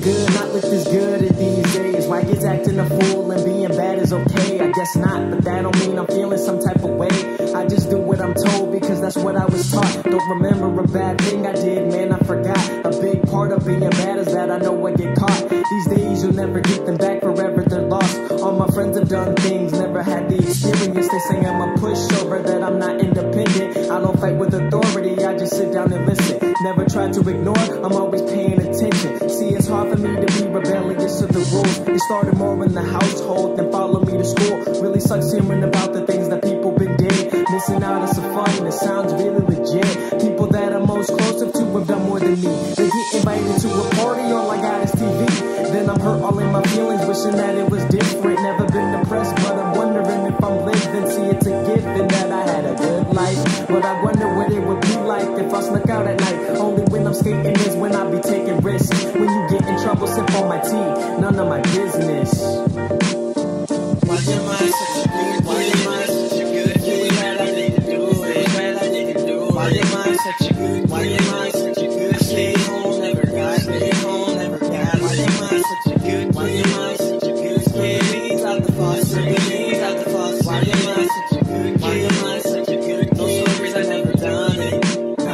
good, not look this good at these days. Why is acting a fool and being bad is okay? I guess not, but that don't mean I'm feeling some type of way. I just do what I'm told because that's what I was taught. Don't remember a bad thing I did, man, I forgot. A big part of being bad is that I know I get caught. These days you'll never get them back, forever they're lost. All my friends have done things, never had the experience. They say I'm a pushover, that I'm not independent. I don't fight with authority, I just sit down and listen. Never try to ignore, I'm always paying attention. See, it's hard for me to be rebellious to the rules. It started more in the household than follow me to school. Really sucks hearing about the things that people been did. Missing out on some fun, it sounds really legit. People that I'm most closer to have done more than me. They get invited to a party, all I got is TV. Then I'm hurt all in my feelings, wishing that it was different. Never been depressed, but I'm wondering if I'm living. See, it's a given that I had a good life, but I wonder what it would be like if I snuck out at night. Only when I'm skating is when I be taking risks. When you get in trouble, sip on my tea, none of my business. Why am I such a good? Why am I such a good kid? Glad I didn't do it. Glad I didn't do it. Why am I such a good? Why am I such a good? Stay home, never got. Stay home, never got. Why am I such a good? Why am I such a good kid? Please out the faucet. Please out the faucet. Why am I such a good kid? Why am I such a good? No stories, I never done it.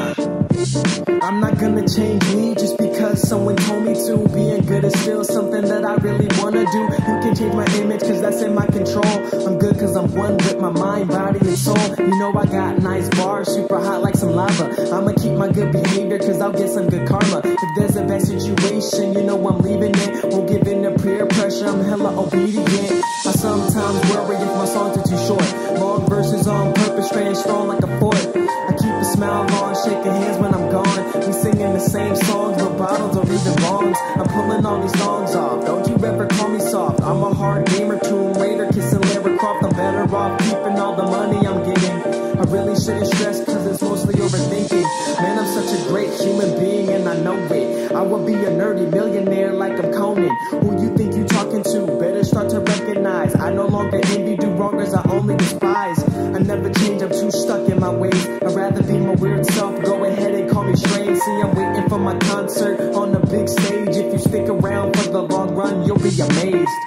I'm not gonna change me just because someone told me to. Being good is still something that I really wanna do. You can change my image cause that's in my control. I'm good cause I'm one with my mind, body, and soul. You know I got nice bars, super hot like some lava. I'ma keep my good behavior cause I'll get some good karma. If there's a bad situation, you know I'm leaving it. Won't give in to peer pressure, I'm hella obedient. I sometimes worry if my songs are too short. Long verses on purpose, staying strong like a fort. I keep a smile on, shaking hands when I'm gone. We singing the same songs, no bottles or even bongs. I'm pulling all these songs off, don't you ever call me soft. I'm a hard gamer, Tomb Raider, kissing Lara Croft. I'm better off keeping all the money I'm getting. I really shouldn't stress cause it's mostly overthinking. Man, I'm such a great human being and I know it. I would be a nerdy millionaire like I'm Conan. Who you think you talking to? Better start to recognize I no longer envy, do wrongers, I only despise. I never change, I'm too stuck in my ways. I'd rather be my weird self, go ahead and call me strange. See, I'm waiting for my concert on the big stage. If you stick around for the long run, you'll be amazed.